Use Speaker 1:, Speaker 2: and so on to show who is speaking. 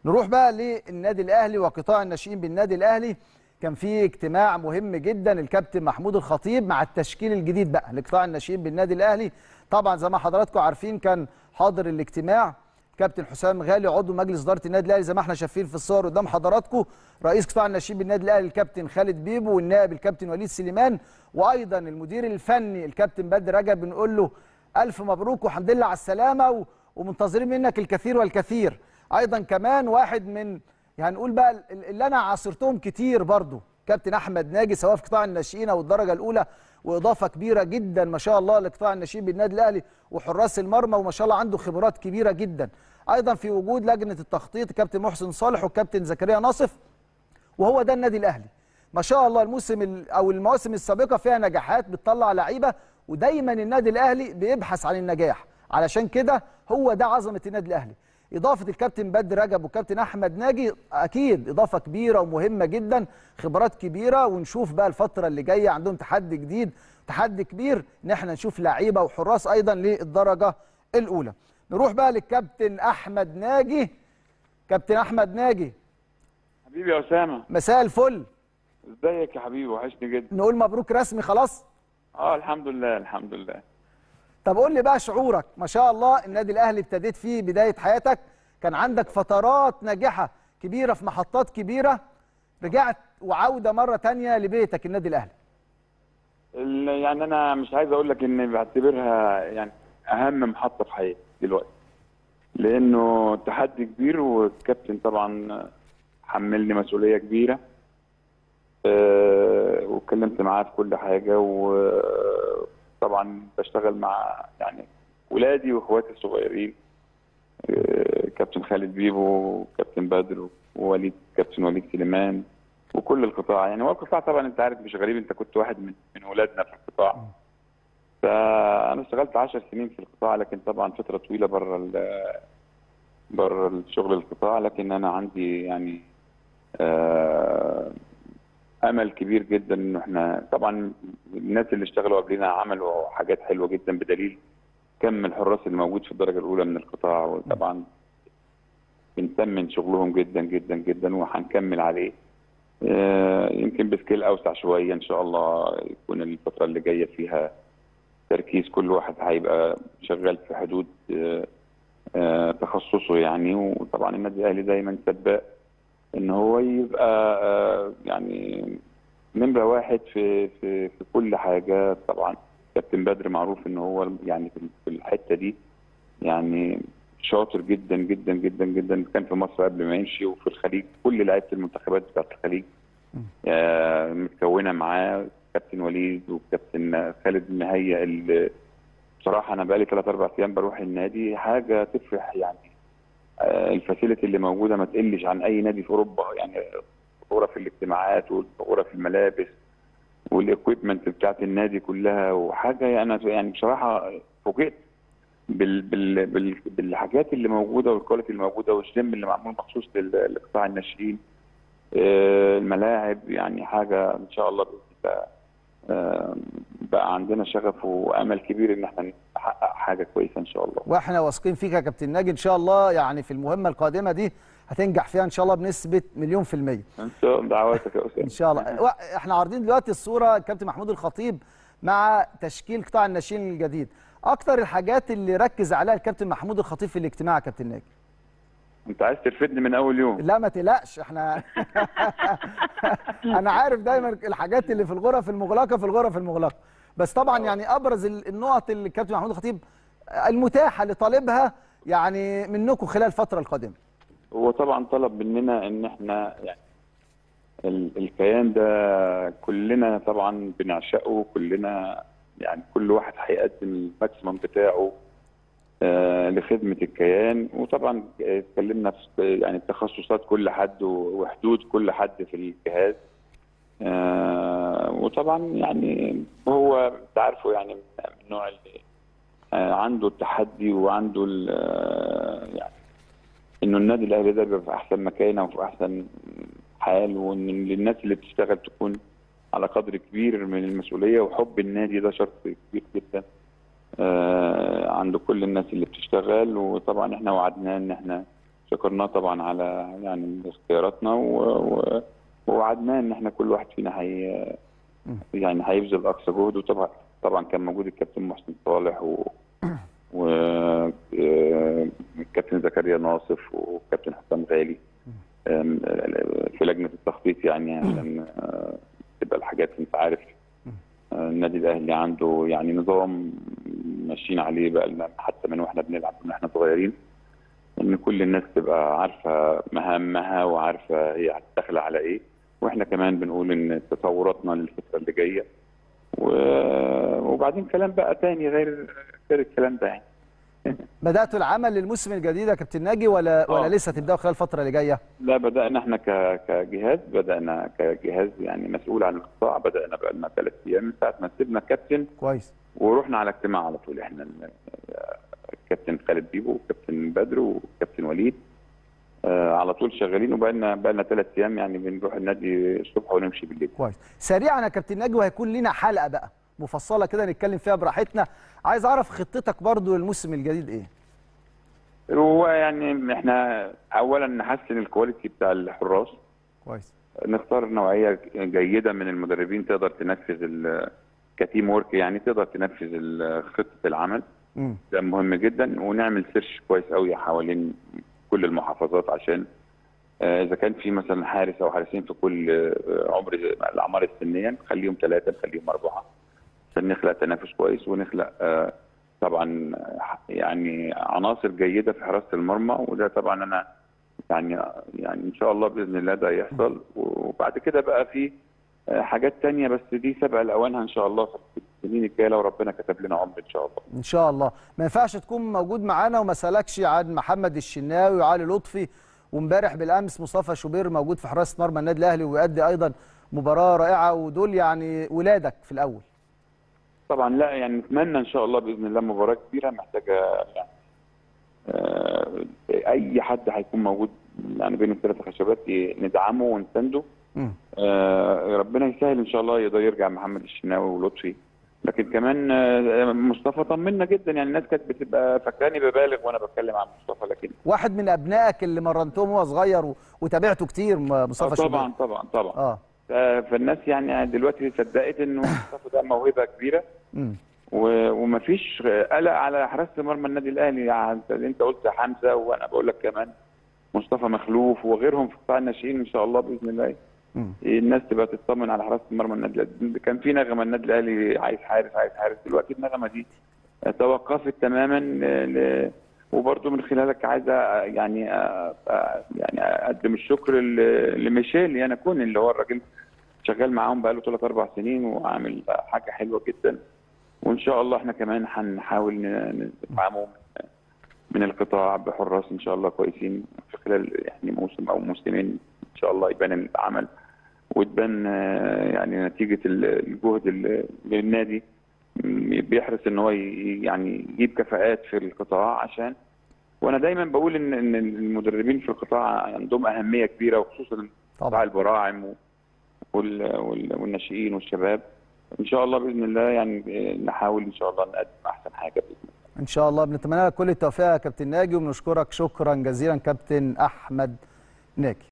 Speaker 1: نروح بقى للنادي الاهلي وقطاع الناشئين بالنادي الاهلي. كان في اجتماع مهم جدا الكابتن محمود الخطيب مع التشكيل الجديد بقى لقطاع الناشئين بالنادي الاهلي. طبعا زي ما حضراتكم عارفين كان حاضر الاجتماع كابتن حسام غالي عضو مجلس اداره النادي الاهلي زي ما احنا شايفين في الصور قدام حضراتكم، رئيس قطاع الناشئين بالنادي الاهلي الكابتن خالد بيبو، والنائب الكابتن وليد سليمان، وايضا المدير الفني الكابتن بدر رجب. بنقول له الف مبروك والحمد لله على السلامه ومنتظرين منك الكثير والكثير. ايضا كمان واحد من هنقول بقى اللي انا عاصرتهم كتير برضو كابتن احمد ناجي سواء في قطاع الناشئين او الدرجه الاولى، واضافه كبيره جدا ما شاء الله لقطاع الناشئين بالنادي الاهلي وحراس المرمى، وما شاء الله عنده خبرات كبيره جدا. ايضا في وجود لجنه التخطيط الكابتن محسن صالح والكابتن زكريا ناصف، وهو ده النادي الاهلي ما شاء الله. الموسم او المواسم السابقه فيها نجاحات بتطلع لعيبه، ودايما النادي الاهلي بيبحث عن النجاح، علشان كده هو ده عظمه النادي الاهلي. اضافه الكابتن بدر رجب والكابتن احمد ناجي اكيد اضافه كبيره ومهمه جدا، خبرات كبيره. ونشوف بقى الفتره اللي جايه عندهم تحدي جديد، تحدي كبير ان احنا نشوف لعيبه وحراس ايضا للدرجه الاولى. نروح بقى للكابتن احمد ناجي. كابتن احمد ناجي
Speaker 2: حبيبي يا اسامه،
Speaker 1: مساء الفل.
Speaker 2: ازيك يا حبيبي؟ وحشني جدا.
Speaker 1: نقول مبروك رسمي خلاص؟
Speaker 2: الحمد لله الحمد لله.
Speaker 1: طب قول لي بقى شعورك، ما شاء الله النادي الاهلي ابتديت فيه بدايه حياتك، كان عندك فترات ناجحه كبيره في محطات كبيره، رجعت وعوده مره ثانيه لبيتك النادي الاهلي.
Speaker 2: يعني انا مش عايز اقول لك اني بعتبرها يعني اهم محطه في حياتي دلوقتي، لانه تحدي كبير، والكابتن طبعا حملني مسؤوليه كبيره. واتكلمت معاه في كل حاجه، وطبعا بشتغل مع يعني ولادي واخواتي الصغيرين، كابتن خالد بيبو وكابتن بدر ووليد كابتن وليد سليمان وكل القطاع. يعني هو القطاع طبعا انت عارف مش غريب، انت كنت واحد من ولادنا في القطاع. فانا اشتغلت 10 سنين في القطاع، لكن طبعا فتره طويله بره الشغل القطاع. لكن انا عندي يعني امل كبير جدا انه احنا طبعا الناس اللي اشتغلوا قبلنا عملوا حاجات حلوه جدا، بدليل كم الحراس اللي موجود في الدرجه الاولى من القطاع، وطبعا بنثمن شغلهم جدا جدا جدا وهنكمل عليه. يمكن بسكيل اوسع شويه ان شاء الله، يكون الفتره اللي جايه فيها تركيز، كل واحد هيبقى شغال في حدود تخصصه يعني. وطبعا النادي الاهلي دايما سباق ان هو يبقى يعني نمره واحد في كل حاجه. طبعا كابتن بدر معروف ان هو يعني في الحته دي يعني شاطر جدا جدا جدا جدا، كان في مصر قبل ما يمشي وفي الخليج، كل لعيبه المنتخبات بتاعت الخليج متكونه معاه. كابتن وليد وكابتن خالد مهيئ، اللي بصراحه انا بقالي 3-4 ايام بروح النادي، حاجه تفرح يعني. الفاسيلتي اللي موجوده ما تقلش عن اي نادي في اوروبا، يعني غرف الاجتماعات وغرف الملابس والاكويبمنت بتاعت النادي كلها، وحاجه انا يعني بصراحه فوجئت بالحاجات اللي موجوده والكواليتي اللي موجوده، والجيم اللي معمول مخصوص لقطاع الناشئين، الملاعب، يعني حاجه ان شاء الله بقى عندنا شغف وامل كبير ان احنا نحقق حاجه كويسه ان شاء الله.
Speaker 1: واحنا واثقين فيك يا كابتن ناجي ان شاء الله، يعني في المهمه القادمه دي هتنجح فيها ان شاء الله بنسبه 100%.
Speaker 2: ان شاء الله، دعواتك يا استاذ.
Speaker 1: ان شاء الله. احنا عارضين دلوقتي الصوره الكابتن محمود الخطيب مع تشكيل قطاع الناشئين الجديد. اكتر الحاجات اللي ركز عليها الكابتن محمود الخطيب في الاجتماع يا كابتن ناجي؟
Speaker 2: انت عايز ترفدني من اول يوم؟
Speaker 1: لا ما تقلقش، احنا انا عارف دايما الحاجات اللي في الغرف المغلقه في الغرف المغلقه، بس طبعا يعني ابرز النقط اللي الكابتن محمود الخطيب المتاحه لطالبها يعني منكم خلال الفتره القادمه.
Speaker 2: هو طبعا طلب مننا ان احنا يعني الكيان ده كلنا طبعا بنعشقه، كلنا يعني كل واحد هيقدم الماكسيمم بتاعه لخدمه الكيان. وطبعا اتكلمنا في يعني تخصصات كل حد وحدود كل حد في الجهاز. وطبعا يعني هو انت عارفه يعني من النوع اللي عنده التحدي وعنده يعني انه النادي الاهلي ده بيبقى في احسن مكانه وفي احسن حال، وان الناس اللي بتشتغل تكون على قدر كبير من المسؤوليه، وحب النادي ده شرط كبير جدا عند كل الناس اللي بتشتغل. وطبعا احنا وعدناه ان احنا شكرناه طبعا على يعني اختياراتنا ووعدناه ان احنا كل واحد فينا يعني هيبذل اقصى جهد. وطبعا كان موجود الكابتن محسن صالح والكابتن زكريا ناصف والكابتن حسام غالي في لجنه التخطيط، يعني عشان تبقى الحاجات انت عارف النادي الاهلي عنده يعني نظام ماشيين عليه بقى حتى من واحنا بنلعب من احنا صغيرين، ان كل الناس تبقى عارفه مهامها وعارفه هي هتدخل على ايه، واحنا كمان بنقول ان تطوراتنا للفتره اللي جايه وبعدين كلام بقى تاني غير الكلام ده يعني.
Speaker 1: بداتوا العمل للموسم الجديد يا كابتن ناجي ولا لسه تبداوا خلال الفتره اللي جايه؟
Speaker 2: لا، بدانا احنا كجهاز، بدانا كجهاز يعني مسؤول عن القطاع، بدانا بقى لنا 3 ايام من ساعه ما سيبنا الكابتن
Speaker 1: كويس،
Speaker 2: ورحنا على اجتماع على طول. احنا الكابتن خالد بيبو والكابتن بدر والكابتن وليد على طول شغالين، وبقى لنا 3 ايام يعني بنروح النادي الصبح ونمشي بالليل.
Speaker 1: كويس. سريعا يا كابتن ناجي، وهيكون لنا حلقه بقى مفصله كده نتكلم فيها براحتنا، عايز اعرف خطتك برضو للموسم الجديد ايه؟
Speaker 2: هو يعني احنا اولا نحسن الكواليتي بتاع الحراس.
Speaker 1: كويس.
Speaker 2: نختار نوعيه جيده من المدربين تقدر تنفذ كتيم ورك، يعني تقدر تنفذ خطه العمل. ده مهم جدا، ونعمل سيرش كويس قوي حوالين كل المحافظات، عشان اذا كان في مثلا حارس او حارسين في كل الاعمار السنيه نخليهم 3، نخليهم 4، عشان نخلق تنافس كويس ونخلق طبعا يعني عناصر جيده في حراسه المرمى. وده طبعا انا يعني ان شاء الله باذن الله ده يحصل. وبعد كده بقى في حاجات تانية، بس دي سبق لاوانها ان شاء الله في السنين الجايه لو ربنا كتب لنا عمر ان شاء الله.
Speaker 1: ان شاء الله. ما ينفعش تكون موجود معانا وما سالكش عن محمد الشناوي وعلي لطفي، وامبارح بالامس مصطفى شوبير موجود في حراسه مرمى النادي الاهلي ويؤدي ايضا مباراه رائعه، ودول يعني ولادك في الاول.
Speaker 2: طبعا لا يعني نتمنى ان شاء الله باذن الله مباراه كبيره محتاجه يعني اي حد هيكون موجود يعني بين الثلاث خشبات ندعمه ونسنده. ربنا يسهل ان شاء الله يقدر يرجع محمد الشناوي ولطفي. لكن كمان مصطفى طمنا جدا، يعني الناس كانت بتبقى فاكراني ببالغ وانا بتكلم عن مصطفى، لكن
Speaker 1: واحد من ابنائك اللي مرنتهم وهو صغير وتابعته كتير مصطفى شوبير.
Speaker 2: طبعا فالناس يعني دلوقتي صدقت انه مصطفى ده موهبه كبيره. ومفيش قلق على حراسه مرمى النادي الاهلي. يعني انت قلت حمزه وانا بقول لك كمان مصطفى مخلوف وغيرهم في قطاع الناشئين ان شاء الله باذن الله. الناس تبقى تطمن على حراسه مرمى النادي الاهلي. كان في نغمه النادي الاهلي عايز حارس، دلوقتي النغمه دي توقفت تماما. وبرضه من خلالك عايز يعني اقدم الشكر لميشيل يانكون اللي هو الراجل شغال معاهم بقاله 3-4 سنين وعامل حاجه حلوه جدا. وان شاء الله احنا كمان هنحاول ندعمه من القطاع بحراس ان شاء الله كويسين في خلال يعني موسم او موسمين ان شاء الله يبان العمل وتبان يعني نتيجه الجهد اللي النادي بيحرص ان هو يعني يجيب كفاءات في القطاع. عشان وانا دايما بقول ان المدربين في القطاع عندهم اهميه كبيره، وخصوصا قطاع البراعم والناشئين والشباب. ان شاء الله باذن الله يعني نحاول ان شاء الله نقدم احسن حاجه باذن الله.
Speaker 1: ان شاء الله بنتمنى لك كل التوفيق يا كابتن ناجي، وبنشكرك شكرا جزيلا كابتن احمد ناجي.